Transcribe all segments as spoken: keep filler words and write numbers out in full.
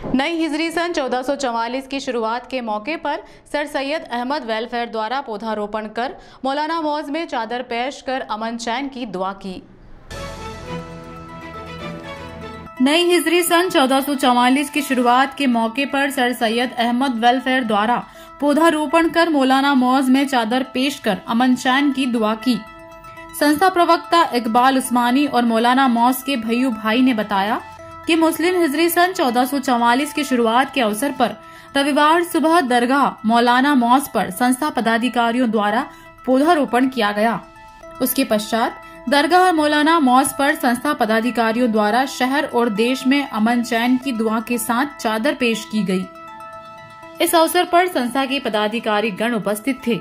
नई हिजरी सन चौदह सौ चवालीस की शुरुआत के मौके पर सर सैयद अहमद वेलफेयर द्वारा पौधारोपण कर मौलाना मौज में चादर पेश कर अमन चैन की दुआ की। नई हिजरी सन चौदह सौ चवालीस की शुरुआत के मौके पर सर सैयद अहमद वेलफेयर द्वारा पौधारोपण कर मौलाना मौज में चादर पेश कर अमन चैन की दुआ की। संस्था प्रवक्ता इकबाल उस्मानी और मौलाना मौज के भैयू भाई ने बताया कि मुस्लिम हिजरी सन चौदह सौ चवालीस की शुरुआत के अवसर पर रविवार सुबह दरगाह मौलाना मौज पर संस्था पदाधिकारियों द्वारा पौधारोपण किया गया। उसके पश्चात दरगाह मौलाना मौज पर संस्था पदाधिकारियों द्वारा शहर और देश में अमन चैन की दुआ के साथ चादर पेश की गई। इस अवसर पर संस्था के पदाधिकारी गण उपस्थित थे।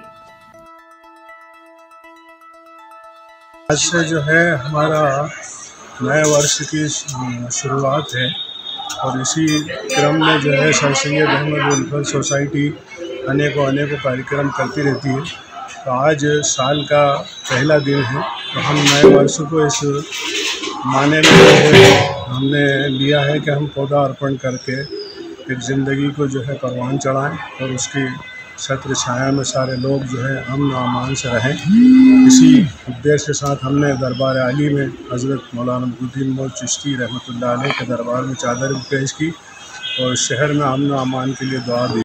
आज से जो है हमारा नए वर्ष की शुरुआत है और इसी क्रम में जो है sir Syed Ahmad welfare society अनेकों अनेकों कार्यक्रम करती रहती है। तो आज साल का पहला दिन है, तो हम नए वर्ष को इस माने में जो है हमने लिया है कि हम पौधा अर्पण करके एक ज़िंदगी को जो है परवान चढ़ाएं और उसकी छत्र छाया में सारे लोग जो है अमन अमान से रहें। इसी उद्देश्य के साथ हमने दरबार आली में हज़रत मौलाना मुहीद्दीन मौज चिश्ती रहमतुल्लाह अलैह के दरबार में चादर पेश की और शहर में अमन अमान के लिए दुआ दी।